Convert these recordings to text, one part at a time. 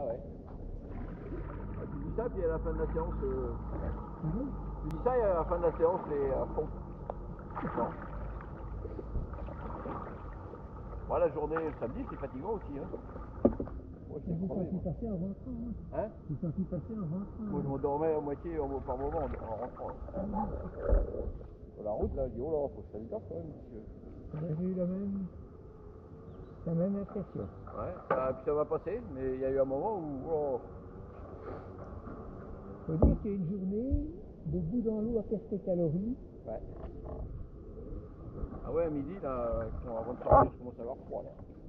ouais. Tu dis ça, puis à la fin de la séance... Tu dis ça, et à la fin de la séance, les à fond. Non. Bon, la journée, le samedi, c'est fatigant aussi. Hein. Moi, je Vous crevé, senti passer en rentrant, hein. Vous senti passer en rentrant. Moi, je m'endormais à moitié par moment en rentrant. Sur la route, là, je dis, oh là, faut que ça me gaffe quand même. J'ai eu la même impression. Ouais, puis ça va passer, mais il y a eu un moment où... Oh. Faut dire qu'il y a une journée, debout dans l'eau à perte de calories. Ouais. Ah ouais, à midi, là, avant de sortir, je commence à avoir froid, là.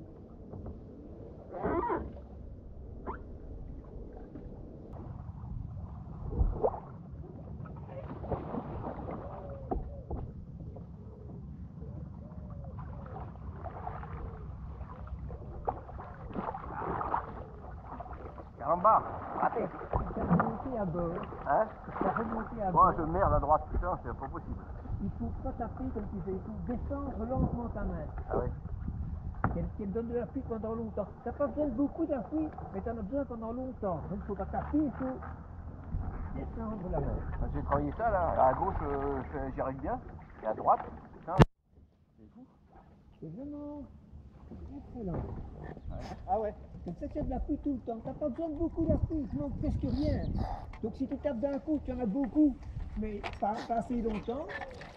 Caramba, raté. Ça remonter à bord. Hein? Ça remonter à Moi, bord. je merde à droite, putain, c'est pas possible. Il faut pas taper comme tu fais. Il faut descendre lentement ta main. Ah oui. Qu'elle donne de l'appui pendant longtemps. T'as pas besoin de beaucoup d'appui, mais t'en as besoin pendant longtemps. Donc il faut pas taper, il faut descendre la main. J'ai travaillé ça, là. À gauche, j'y arrive bien. Et à droite, putain, c'est fou. C'est vraiment très lent. Ah ouais. Donc ça, c'est de l'appui tout le temps. T'as pas besoin de beaucoup d'appui, il manque presque rien. Donc si tu tapes d'un coup, tu en as beaucoup, mais pas assez longtemps.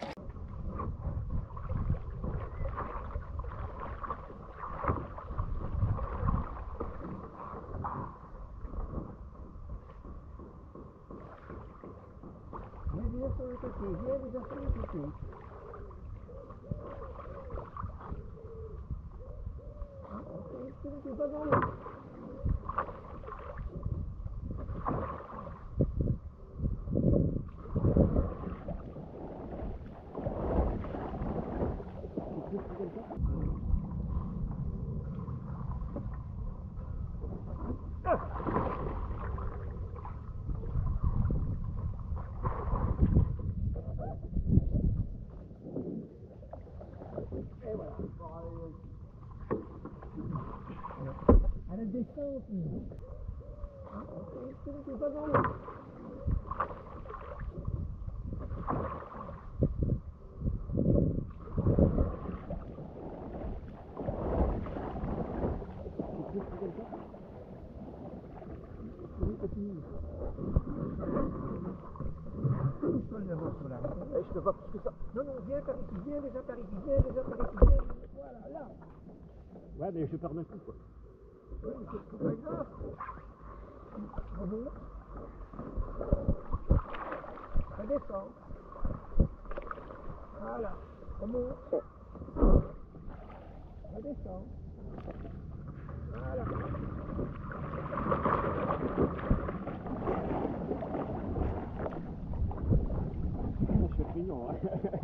Viens déjà sur le côté, viens déjà sur le côté. C'est pas dans l'eau. Et voilà. À la descente, c'est pas dans l'eau. Je peux pas plus que ça. Non, viens par ici, viens déjà par ici, viens déjà par ici, viens. Voilà, là. Ouais, mais je pars d'un coup, quoi. Oui, c'est pas grave. Remonte. Redescend. Voilà. Remonte. Redescend. Voilà. Je suis pignon, hein.